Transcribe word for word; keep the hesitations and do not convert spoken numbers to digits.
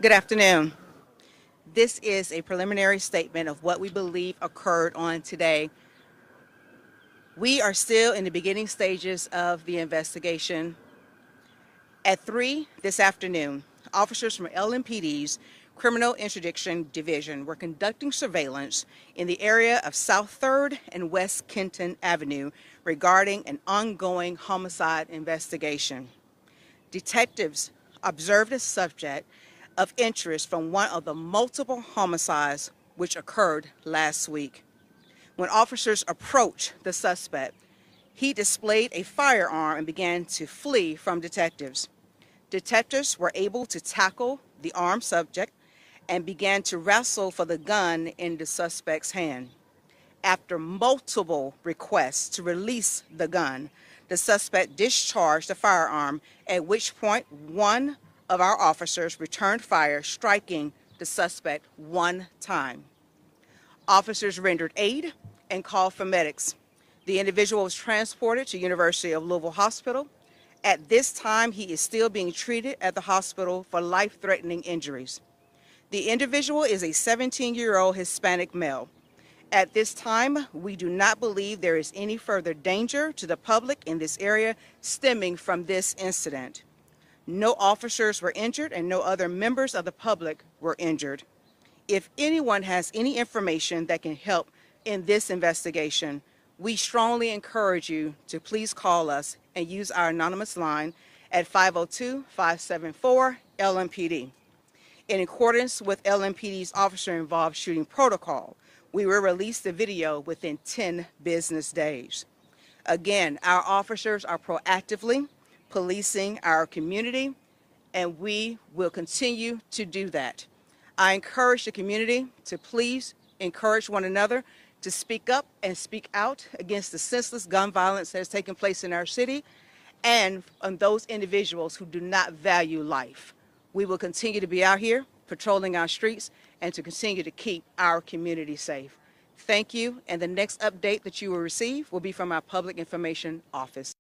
Good afternoon. This is a preliminary statement of what we believe occurred on today. We are still in the beginning stages of the investigation. At three this afternoon, officers from L M P D's Criminal Interdiction Division were conducting surveillance in the area of South third and West Kenton Avenue regarding an ongoing homicide investigation. Detectives observed a subject of interest from one of the multiple homicides which occurred last week. When officers approached the suspect, he displayed a firearm and began to flee from detectives. Detectives were able to tackle the armed subject and began to wrestle for the gun in the suspect's hand. After multiple requests to release the gun, the suspect discharged the firearm, at which point one of our officers returned fire, striking the suspect one time. Officers rendered aid and called for medics. The individual was transported to University of Louisville Hospital. At this time, he is still being treated at the hospital for life-threatening injuries. The individual is a seventeen-year-old Hispanic male. At this time, we do not believe there is any further danger to the public in this area stemming from this incident. No officers were injured and no other members of the public were injured. If anyone has any information that can help in this investigation, we strongly encourage you to please call us and use our anonymous line at five oh two, five seven four, L M P D. In accordance with L M P D's officer-involved shooting protocol, we will release the video within ten business days. Again, our officers are proactively policing our community, and we will continue to do that. I encourage the community to please encourage one another to speak up and speak out against the senseless gun violence that has taken place in our city and on those individuals who do not value life. We will continue to be out here patrolling our streets and to continue to keep our community safe. Thank you, and the next update that you will receive will be from our Public Information Office.